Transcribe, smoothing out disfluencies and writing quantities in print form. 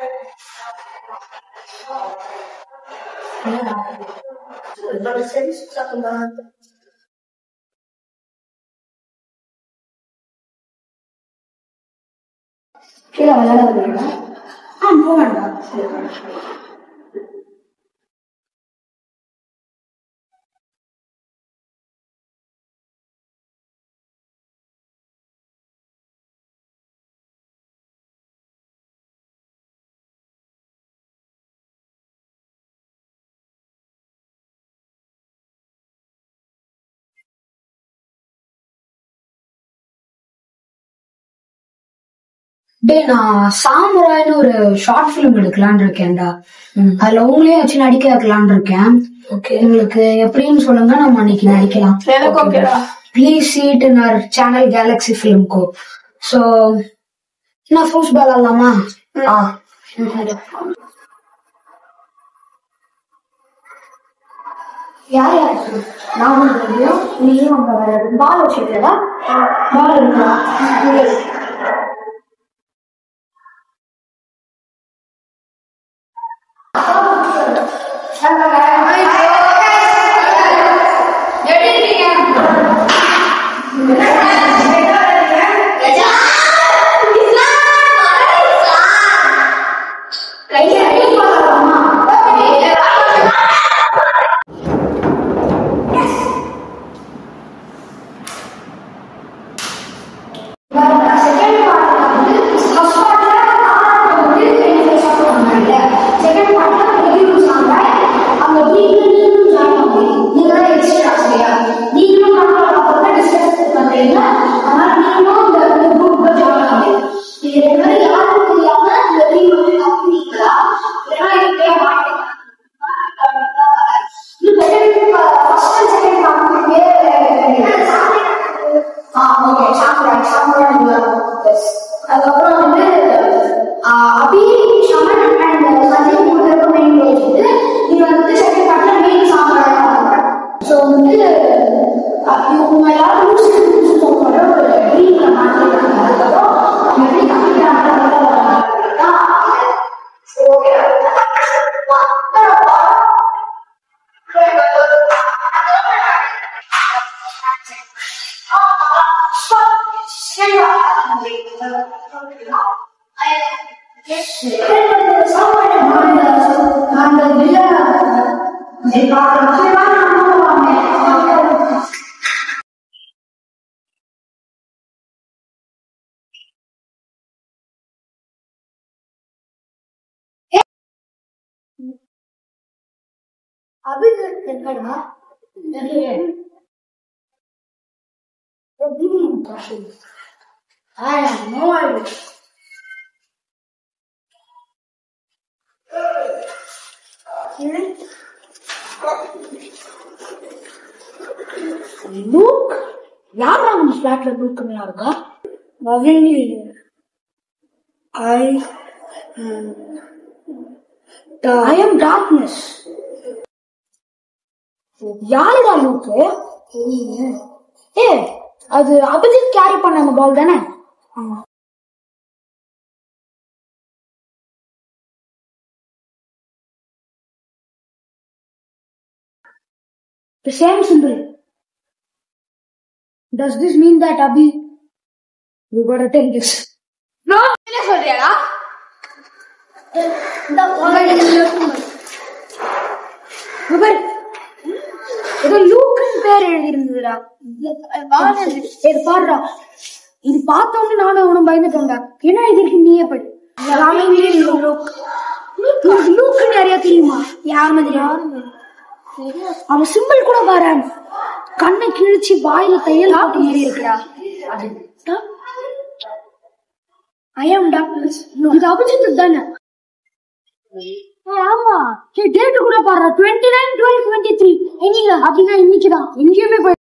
கீழே விளையாட வருவீங்களா? போக வேண்டாம். டே, நான் சாமுராய்னு ஒரு ஷார்ட் பிலிம் எடுக்கலான்னு இருக்கேன்டா. அதுல உங்களையும் வச்சு நடிக்க வைக்கலான்னு இருக்கேன். உங்களுக்கு எப்படின்னு சொல்லுங்க, நம்ம அன்னைக்கு நடிக்கலாம். Please see it in our channel Galaxy Film Co. So நான் ஃப்ரூட்ஸ் பால் ஆடலாமா? யார் யாரு? நான் நீயும் அங்க பால் வச்சுக்கிறதா? பால் இருக்கா? I have no idea. Luke? யாரா நம்ம ஃபிளாட்ல லூக்னு இருக்கா? I am darkness. யாருடா லூக்கு? அது அபிஜித் கேரி பண்ண அந்த பால் தானே? The same symbol. Does this mean that Abhi? You gotta take this. No, என்ன சொல்றியாடா? ஏதோ லூக்குன்னு பேர் எழுதி இருந்ததுடா. பாடுறா, இது பார்த்தோன்னு நானும் அவனும் பயந்துட்டோம்டா. என்ன இதுக்கு நீயே படி. லூக்குன்னு யாரையா தெரியுமா? யாருமே தெரியாது. அவன் சிம்பிள் கூட பாரு, கண்ணை கிழிச்சு வாயில தையல் ஆட்டு மாதிரி இருக்குடா. I am darkness. இது அபிஜித் தானே? ஆமா, டேட் கூட பாரு, 29/12/23. என்னைக்கு? அப்படின்னா இன்னைக்குதான். எங்கேயுமே போய்